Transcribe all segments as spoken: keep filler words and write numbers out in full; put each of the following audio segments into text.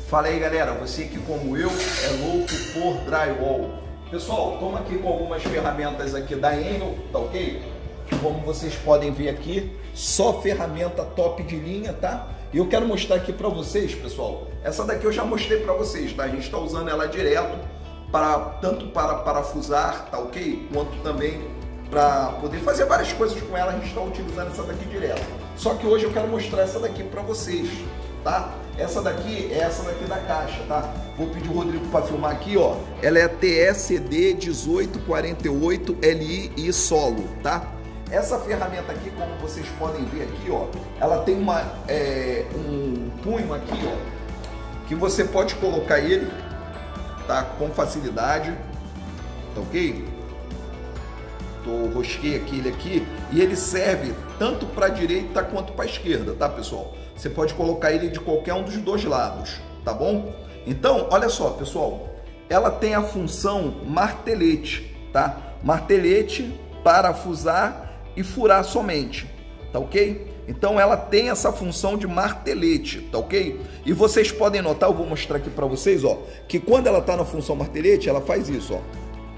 Fala aí, galera, você que como eu é louco por drywall. Pessoal, estamos aqui com algumas ferramentas aqui da Enel, tá ok? Como vocês podem ver aqui, só ferramenta top de linha, tá? E eu quero mostrar aqui para vocês, pessoal, essa daqui eu já mostrei para vocês, tá? A gente está usando ela direto, para, tanto para parafusar, tá ok? Quanto também para poder fazer várias coisas com ela, a gente está utilizando essa daqui direto. Só que hoje eu quero mostrar essa daqui para vocês, tá? Essa daqui é essa daqui da caixa, tá? Vou pedir o Rodrigo para filmar aqui, ó. Ela é T S C D dezoito quarenta e oito L I solo, tá? Essa ferramenta aqui, como vocês podem ver aqui, ó, ela tem uma, é, um punho aqui, ó, que você pode colocar ele, tá? Com facilidade, tá ok? Tô, rosquei aqui ele aqui e ele serve tanto para a direita quanto para a esquerda, tá, pessoal? Você pode colocar ele de qualquer um dos dois lados, tá bom? Então, olha só, pessoal, ela tem a função martelete, tá? Martelete, parafusar e furar somente, tá ok? Então ela tem essa função de martelete, tá ok? E vocês podem notar, eu vou mostrar aqui para vocês, ó, que quando ela tá na função martelete, ela faz isso, ó.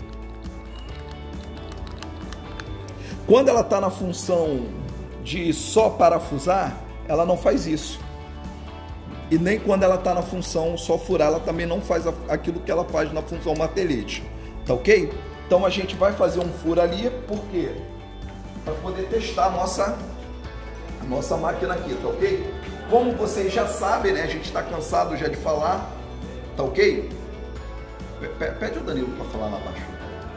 Quando ela tá na função de só parafusar, ela não faz isso. E nem quando ela está na função só furar, ela também não faz aquilo que ela faz na função martelete. Tá ok? Então a gente vai fazer um furo ali, por quê? Para poder testar a nossa, a nossa máquina aqui, tá ok? Como vocês já sabem, né? A gente está cansado já de falar, tá ok? Pede o Danilo para falar lá abaixo.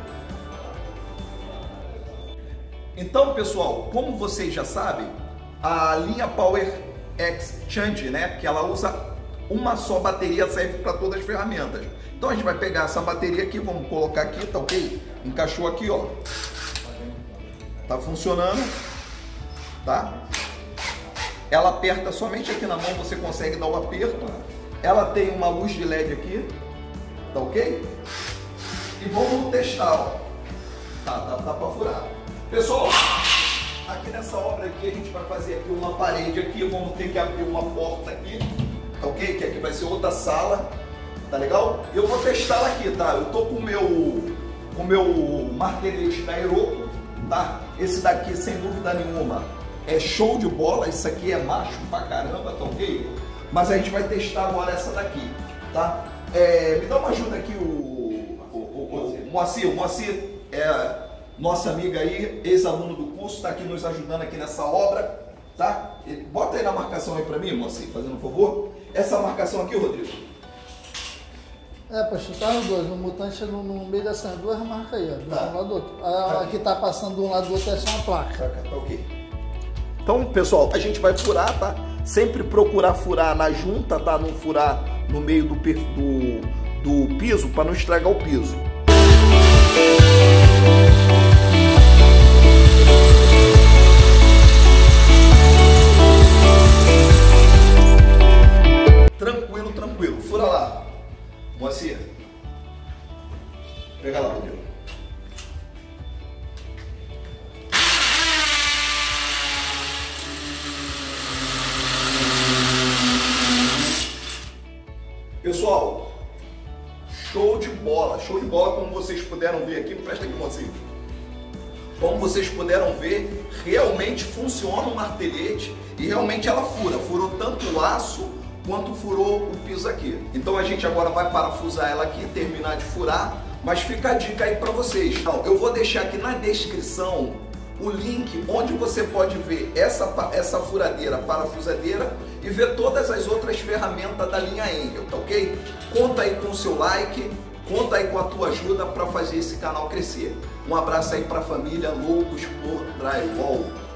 Então, pessoal, como vocês já sabem, a linha Power Exchange, né, que ela usa uma só bateria, serve para todas as ferramentas. Então a gente vai pegar essa bateria aqui, vamos colocar aqui, tá ok? Encaixou aqui, ó. Tá funcionando, tá? Ela aperta somente aqui na mão, você consegue dar um aperto. Ela tem uma luz de L E D aqui, tá ok? E vamos testar, ó. Tá, tá, tá para furar. Pessoal, aqui nessa obra aqui a gente vai fazer aqui uma parede aqui, vamos ter que abrir uma porta aqui, tá ok? Que aqui vai ser outra sala, tá legal? Eu vou testá-la aqui, tá? Eu tô com o meu, com o meu martelete da Aeroco, tá? Esse daqui, sem dúvida nenhuma, é show de bola, isso aqui é macho pra caramba, tá ok? Mas a gente vai testar agora essa daqui, tá? É, me dá uma ajuda aqui, o, o, o, o Moacir, o Moacir é... nossa amiga aí, ex-aluno do curso, está aqui nos ajudando aqui nessa obra, tá? Bota aí na marcação aí para mim, mocinho, fazendo um favor. Essa marcação aqui, Rodrigo. É, para chutar os dois, no mutante no, no meio dessas duas marcas aí, ó, tá. De um lado do outro. A, a que tá passando de um lado do outro é só uma placa. Tá, tá ok. Então, pessoal, a gente vai furar, tá? Sempre procurar furar na junta, tá? Não furar no meio do, do, do piso, para não estragar o piso. Tranquilo, tranquilo. Fura lá. Moacir. Pega lá, Rodrigo. Pessoal, show de bola. Show de bola, como vocês puderam ver aqui. Presta aqui, Moacir. Como vocês puderam ver, realmente funciona o martelete e realmente ela fura. Furou tanto o aço quanto furou o piso aqui. Então a gente agora vai parafusar ela aqui, terminar de furar, mas fica a dica aí para vocês. Então, eu vou deixar aqui na descrição o link onde você pode ver essa, essa furadeira, parafusadeira e ver todas as outras ferramentas da linha Enel, tá ok? Conta aí com o seu like, conta aí com a tua ajuda para fazer esse canal crescer. Um abraço aí para a família Loucos por Drywall.